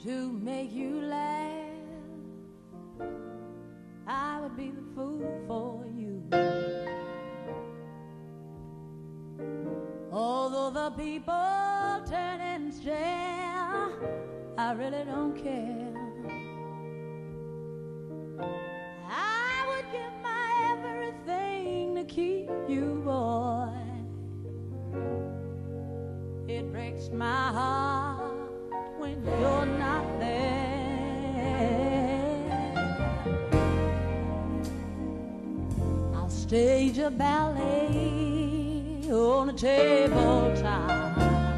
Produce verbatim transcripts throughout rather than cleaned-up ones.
to make you laugh. I would be the fool for you. Although the people turn and stare, I really don't care. I would give my everything to keep you, boy. It breaks my heart when you're not there. I'll stage a ballet on a tabletop,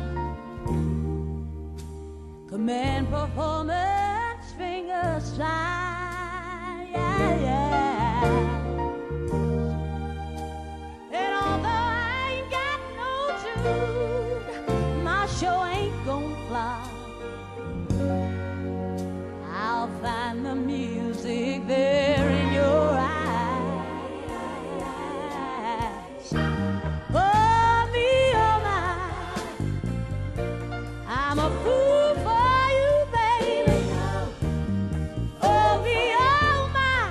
command performance, finger slide, yeah, yeah. And although I ain't got no tune, my show ain't gonna fly. I'll find the music there in your eyes. Oh, me, oh my, I'm a fool for you, baby. Oh, me, oh my,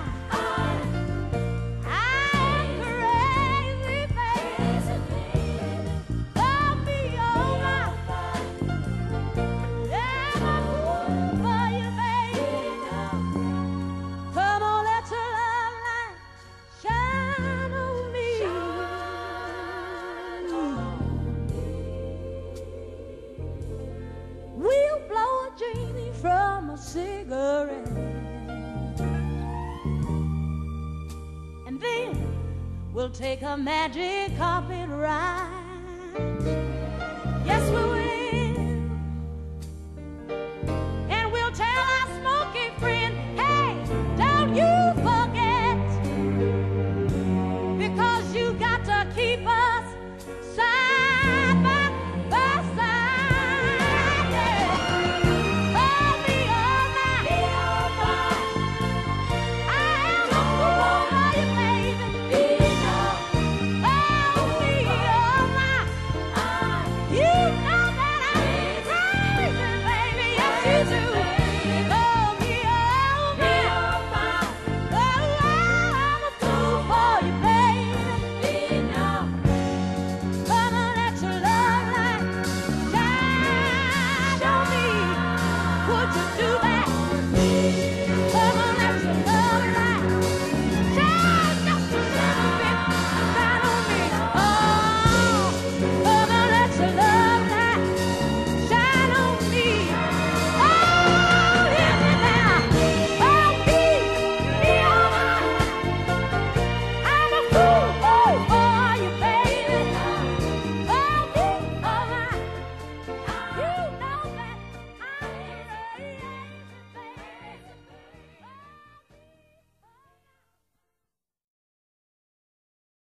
I am crazy, baby. Oh, me, oh my, yeah, I'm a fool for you, baby. Come on, let your love light shine on me. We'll blow a genie from a cigarette, and then we'll take a magic carpet ride.